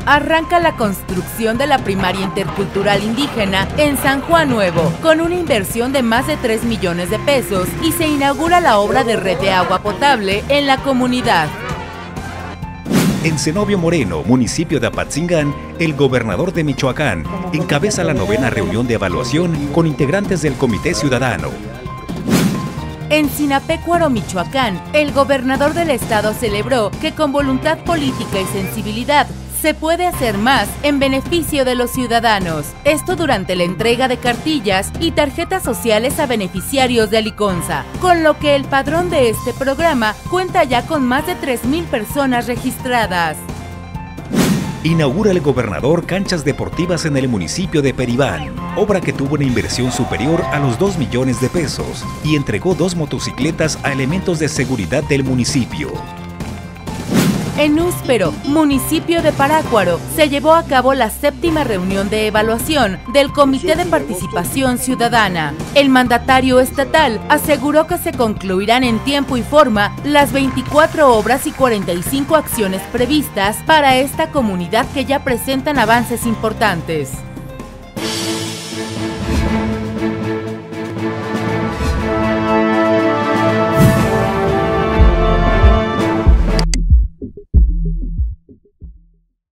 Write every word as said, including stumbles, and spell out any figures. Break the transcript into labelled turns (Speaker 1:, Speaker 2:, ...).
Speaker 1: arranca la construcción de la primaria intercultural indígena en San Juan Nuevo, con una inversión de más de tres millones de pesos, y se inaugura la obra de red de agua potable en la comunidad.
Speaker 2: En Zenobio Moreno, municipio de Apatzingán, el gobernador de Michoacán encabeza la novena reunión de evaluación con integrantes del Comité Ciudadano.
Speaker 1: En Sinapecuaro, Michoacán, el gobernador del estado celebró que con voluntad política y sensibilidad se puede hacer más en beneficio de los ciudadanos. Esto durante la entrega de cartillas y tarjetas sociales a beneficiarios de Aliconza, con lo que el padrón de este programa cuenta ya con más de tres mil personas registradas.
Speaker 2: Inaugura el gobernador canchas deportivas en el municipio de Peribán, obra que tuvo una inversión superior a los dos millones de pesos, y entregó dos motocicletas a elementos de seguridad del municipio.
Speaker 1: En Úspero, municipio de Parácuaro, se llevó a cabo la séptima reunión de evaluación del Comité de Participación Ciudadana. El mandatario estatal aseguró que se concluirán en tiempo y forma las veinticuatro obras y cuarenta y cinco acciones previstas para esta comunidad que ya presentan avances importantes.